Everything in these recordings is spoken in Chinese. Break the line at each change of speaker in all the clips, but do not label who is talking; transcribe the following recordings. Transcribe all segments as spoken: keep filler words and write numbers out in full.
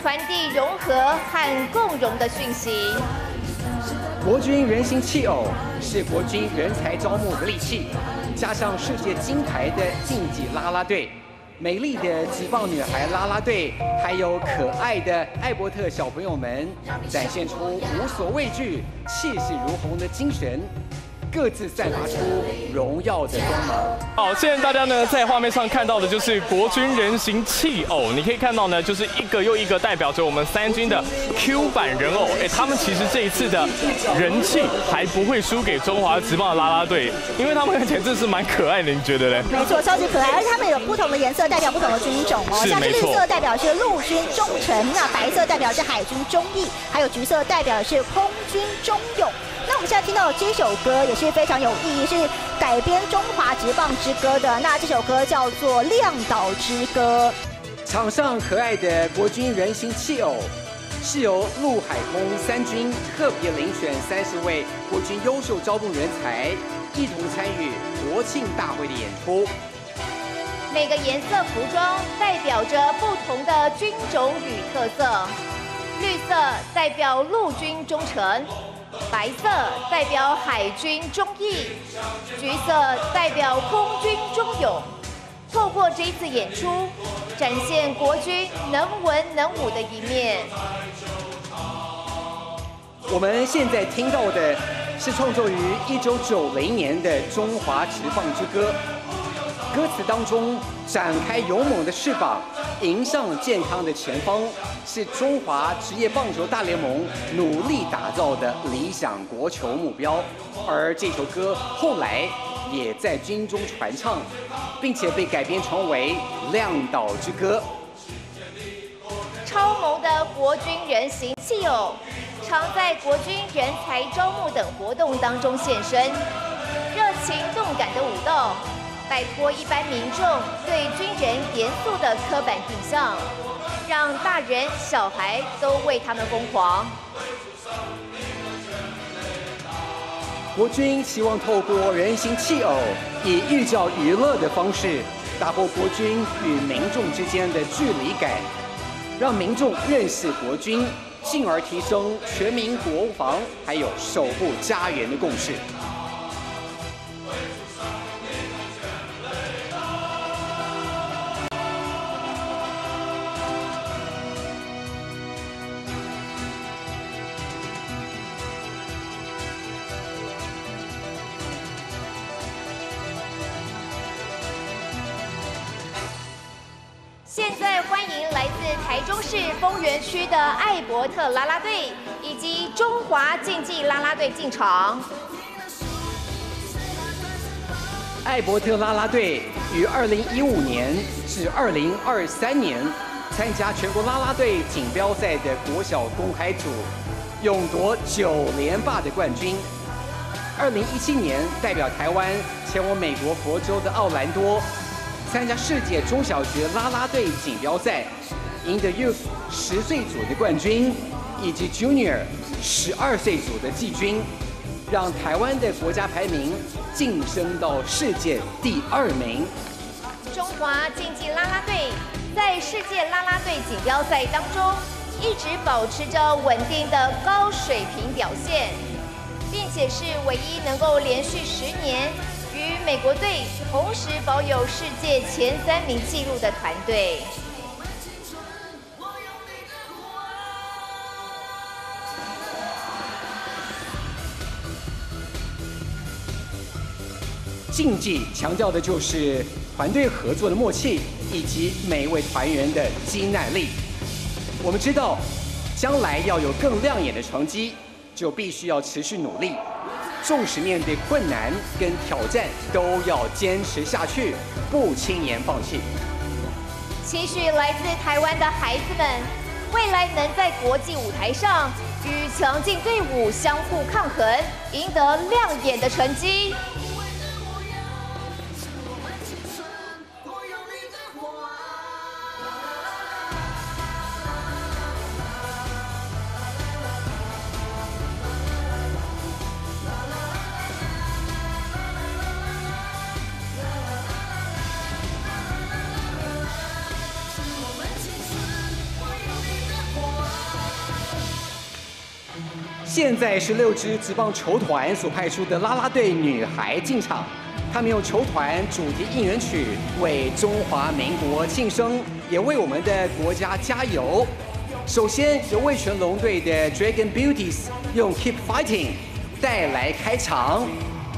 传递融合和共荣的讯息。
国军人形器偶是国军人才招募的利器，加上世界金牌的竞技啦啦队。 美丽的职棒女孩啦啦队，还有可爱的艾伯特小朋友们，展现出无所畏惧、气势如虹的精神，各自散发出荣耀的光芒。
好，现在大家呢在画面上看到的就是国军人形器偶，你可以看到呢，就是一个又一个代表着我们三军的 Q 版人偶。哎，他们其实这一次的人气还不会输给中华职棒的啦啦队，因为他们看起来真是蛮可爱的，你觉得嘞？
没错，超级可爱，而且他们有不同的颜色，代表不同的军种哦。像是绿色代表是陆军忠诚，那白色代表是海军忠义，还有橘色代表的是空军忠勇。 那我们现在听到的这首歌也是非常有意义，是改编《中华职棒之歌》的。那这首歌叫做《亮岛之歌》。
场上可爱的国军人形器偶，是由陆海空三军特别遴选三十位国军优秀招募人才，一同参与国庆大会的演出。
每个颜色服装代表着不同的军种与特色，绿色代表陆军忠诚。 白色代表海军忠义，橘色代表空军忠勇。透过这一次演出，展现国军能文能武的一面。
我们现在听到的是创作于一九九零年的《中华职棒之歌》，歌词当中展开勇猛的翅膀，迎向健康的前方。 是中华职业棒球大联盟努力打造的理想国球目标，而这首歌后来也在军中传唱，并且被改编成为《亮岛之歌》。
超萌的国军人形器偶，常在国军人才招募等活动当中现身，热情动感的舞蹈，摆脱一般民众对军人严肃的刻板印象。 让大人小孩都为他们疯狂。
国军希望透过人形器偶，以寓教于乐的方式，打破国军与民众之间的距离感，让民众认识国军，进而提升全民国防还有守护家园的共识。
现在欢迎来自台中市丰原区的艾伯特啦啦队以及中华竞技啦啦队进场。
艾伯特啦啦队于二零一五年至二零二三年参加全国啦啦队锦标赛的国小公开组，勇夺九连霸的冠军。二零一七年代表台湾前往美国佛州的奥兰多。 参加世界中小学啦啦队锦标赛，赢得 Youth 十岁组的冠军，以及 Junior 十二岁组的季军，让台湾的国家排名晋升到世界第二名。
中华竞技啦啦队在世界啦啦队锦标赛当中，一直保持着稳定的高水平表现，并且是唯一能够连续十年。 与美国队同时保有世界前三名纪录的团队。
竞技强调的就是团队合作的默契，以及每一位团员的肌耐力。我们知道，将来要有更亮眼的成绩，就必须要持续努力。 纵使面对困难跟挑战，都要坚持下去，不轻言放弃。
期许来自台湾的孩子们，未来能在国际舞台上与强劲队伍相互抗衡，赢得亮眼的成绩。
现在是六支职棒球团所派出的啦啦队女孩进场，她们用球团主题应援曲为中华民国庆生，也为我们的国家加油。首先由味全龙队的 Dragon Beauties 用 Keep Fighting 带来开场。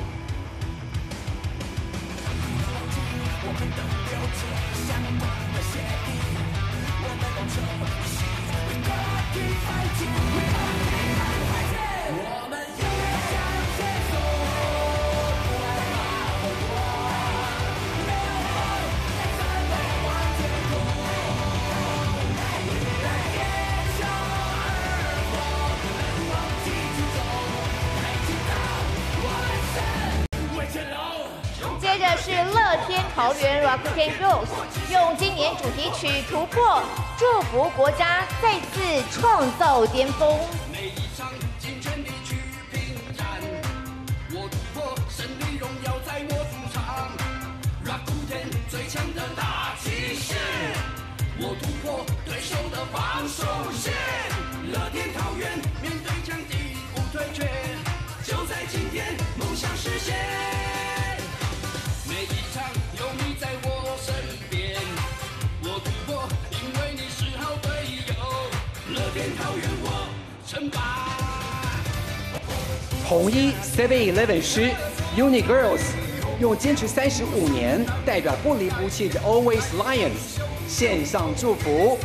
接着是乐天桃园 Rakuten Girls 用今年主题曲《突破》祝福国家再次创造巅峰。每一场尽全力去拼战，我突破，胜利荣耀在我主场。Rakuten 最强的大气势，我突破对手的防守线。乐天桃园面对强敌不退却，就在今天梦想实现。 每一场有你在我身边，我突破，因为你是好队友。乐天桃园我称霸。
统一 Seven Eleven 师 Uni Girls 用坚持三十五年，代表不离不弃的 Always Lions 献上祝福。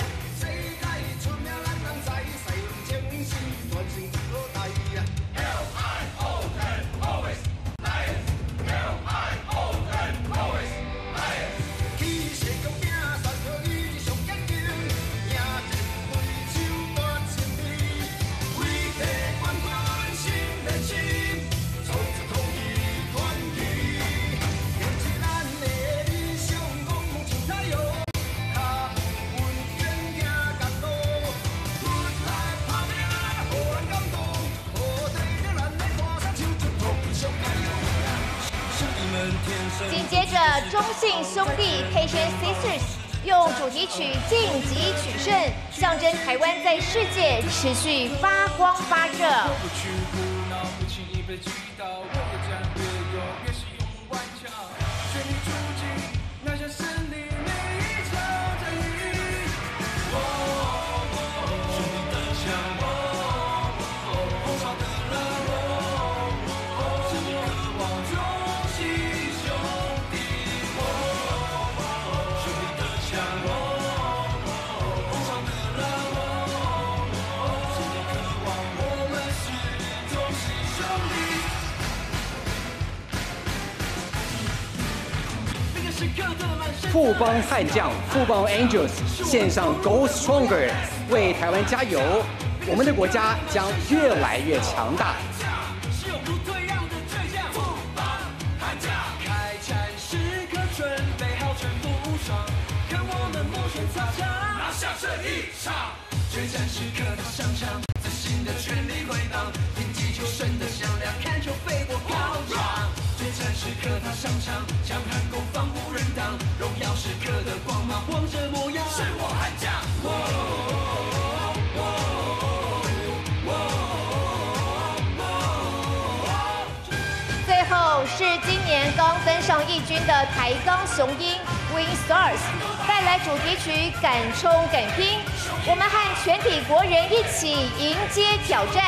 紧接着，中信兄弟 Haitian Sisters 用主题曲《晋级取胜》，象征台湾在世界持续发光发热。
富邦悍将富邦 Angels 献上 Go Stronger， 为台湾加油，我们的国家将越来越强大。是永不退让的倔强，富邦悍将，开战时刻准备好全部武装，看我们摩拳擦掌，拿下这一场。决战时刻的上场，自信的全力回荡，听击球声的响亮，看球飞过高墙。 决战时刻他上场，强悍攻防无人挡，荣耀时刻的光芒，王者模样是我悍将。
最后是今年刚登上一军的台钢雄鹰 Win Stars 带来主题曲《敢冲敢拼》，我们和全体国人一起迎接挑战。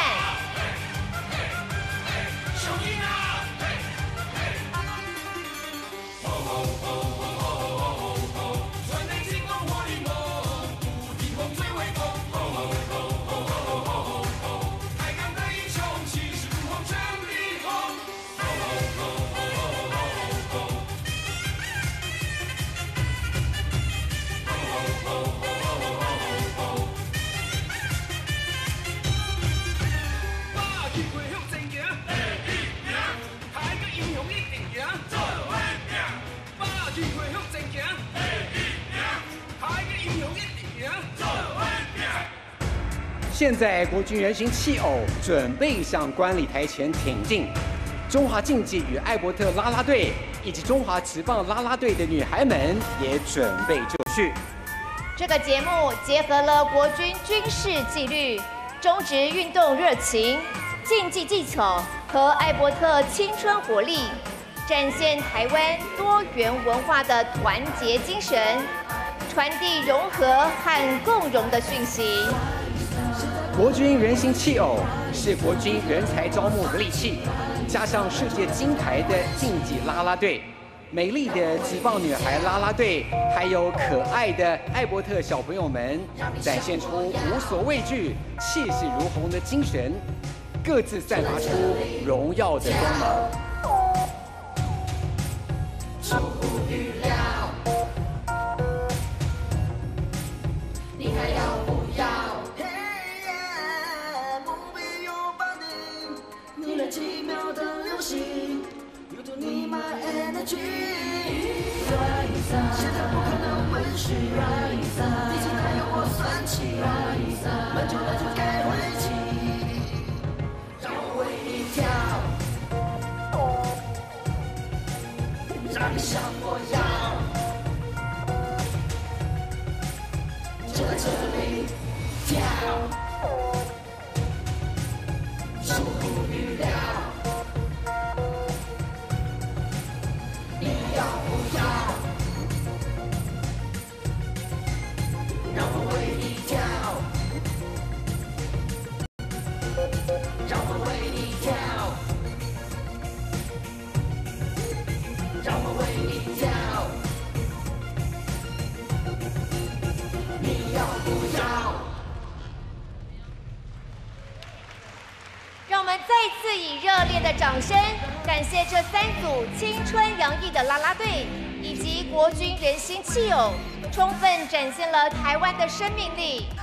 现在国军人形弃偶准备向观礼台前挺进，中华竞技与艾伯特啦啦队以及中华职棒啦啦队的女孩们也准备就绪。
这个节目结合了国军军事纪律。 中职运动热情、竞技技巧和艾伯特青春活力，展现台湾多元文化的团结精神，传递融合和共荣的讯息。
国军人形器偶是国军人才招募的利器，加上世界金牌的竞技啦啦队。 美丽的极棒女孩啦啦队，还有可爱的艾伯特小朋友们，展现出无所畏惧、气势如虹的精神，各自散发出荣耀的光芒。出乎预料，你还要不要？梦里有伴你，你那奇妙的流星。 你 my energy， 现在不可能温煦，你竟然有我算计，满足了就该回击，让我为你跳，让你像我要，就在这里跳，出乎预料。 要不要？让我为你跳，让我为你跳，让我为你跳，你要不要？
让我们再次以热烈的掌声。 感谢这三组青春洋溢的啦啦队，以及国军人形器偶，充分展现了台湾的生命力。